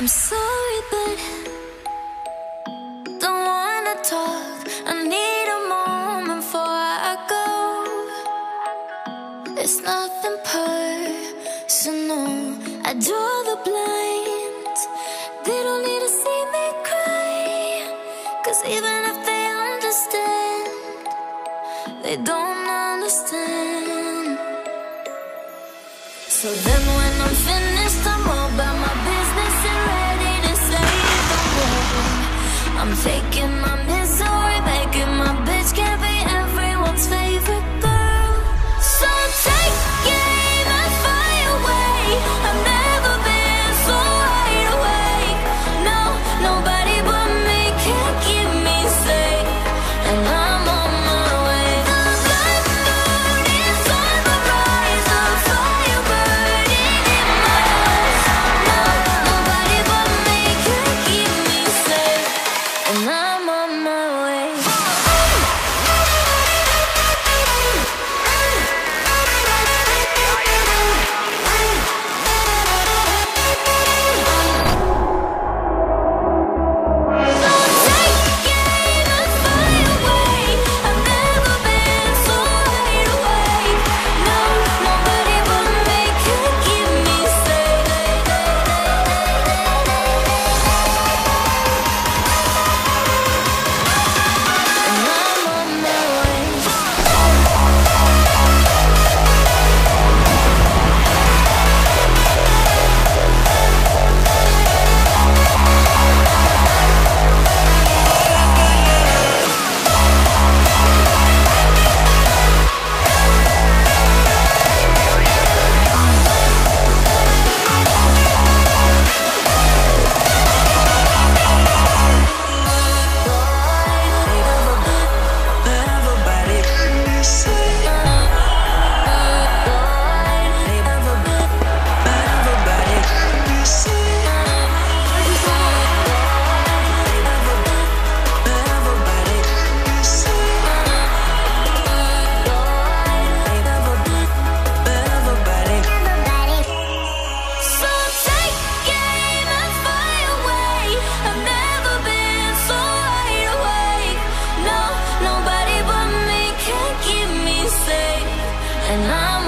sorry, but don't wanna talk. I need a moment before I go. It's nothing personal. I draw the blinds. They don't need to see me cry, 'cause even if they understand, they don't understand. So then when I'm finished, I'm all about my business and ready to say the word. I'm taking my misery, making my bitch can't be everyone's favorite girl. So take it and fly away. I've never been so wide awake. No, nobody but me can keep me safe, and I'm on my way. The blood moon is on the rise, the fire burning in my eyes. No, nobody but me can keep me safe, and I'm on my way. And I'm